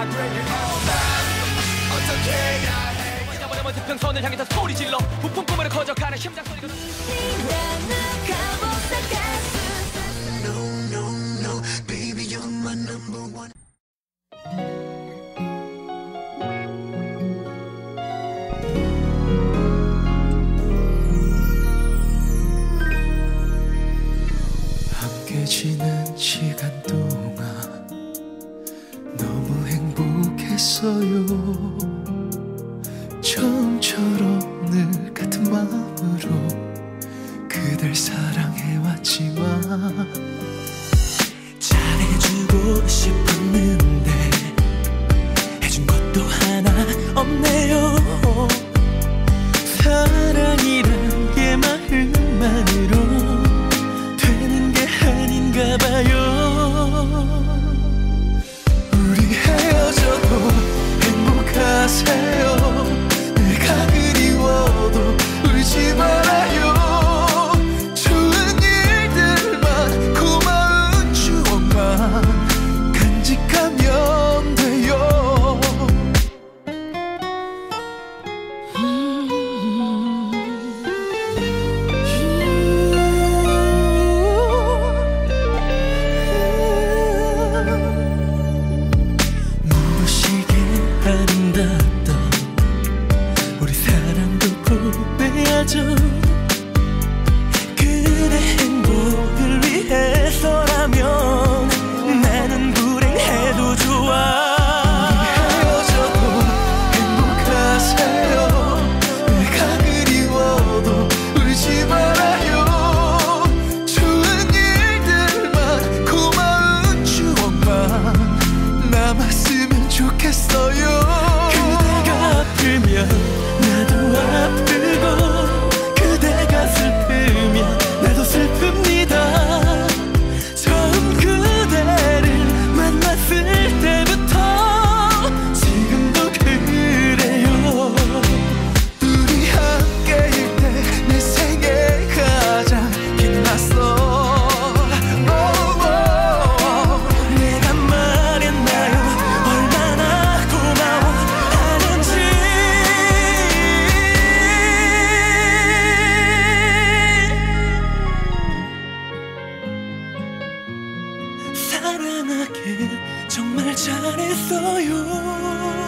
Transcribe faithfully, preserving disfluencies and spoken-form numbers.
어떻게 해야 해 잊어버려 먼 지평선을 향해서 소리 질러 부푼 꿈으로 커져가는 심장 소리가 No, no, no, baby, you're my number one. 함께 지낸 시간 동안 너무 행복했어요. 처음처럼 늘 같은 마음으로 그댈 사랑해왔지만 잘해주고 싶었는데 해준 것도 하나 없네요. 사랑이란 게 마음만으로 되는 게 아닌가 봐요. 우리 헤어져도 행복하세요. 내가 그리워도 울지 말아요. 좋은 일들만 고마운 추억만 간직하면 돼요. 음. 눈부시게 아름답던 우리 사랑도 후회하죠. 그대 행복을 위해서라면 나는 불행해도 좋아. 헤어져도 행복하세요. 내가 그리워도 울지 말아요. 좋은 일들만 고마운 추억만 남았으면 좋겠어요. 그대가 아프면 나도 아프고 그대가 슬프면 나도 슬픕니다. 처음 그대를 만났을 때부터 지금도 그래요. 우리 함께일 때 내 생에 가장 빛났어. 내가 말했나요? 얼마나 고마워하는지. 사랑하길 정말 잘했어요.